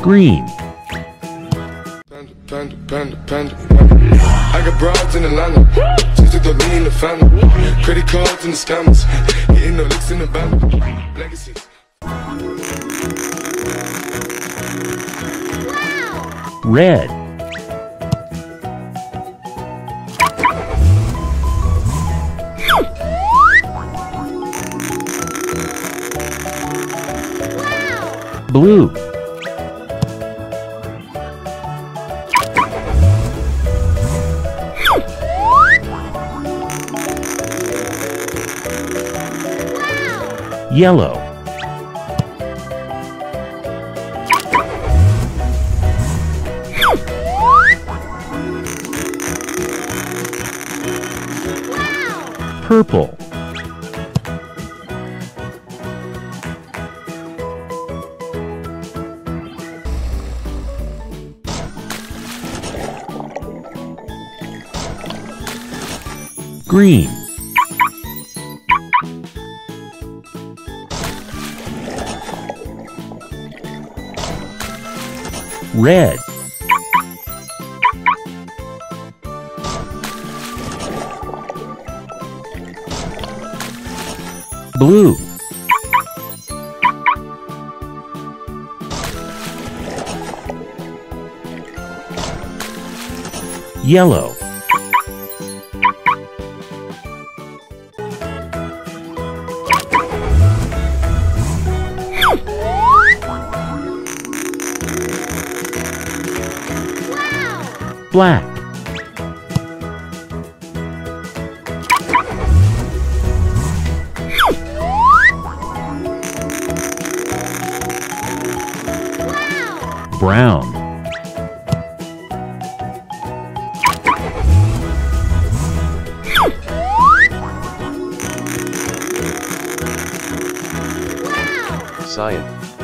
Green. Panda, panda, panda. I got broads in Atlanta, just took the lean in the family. Credit cards and the scammers, getting no licks in the band. Legacies. Red. Blue. Yellow. Purple. Green. Red. Blue. Yellow. Black. Brown. Cyan.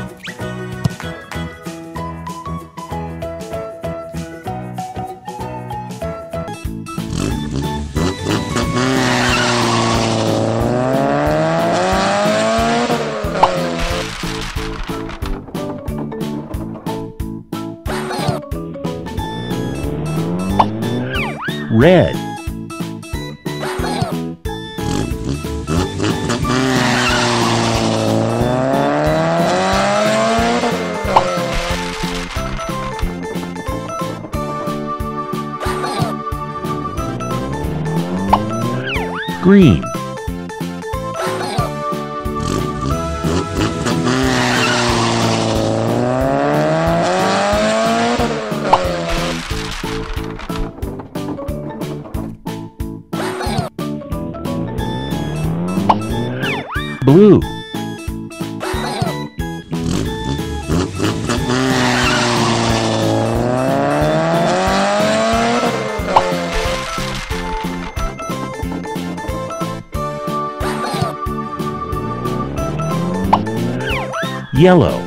Red. Green. Blue. Yellow.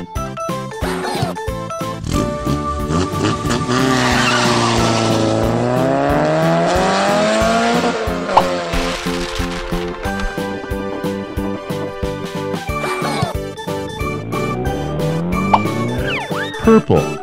Purple.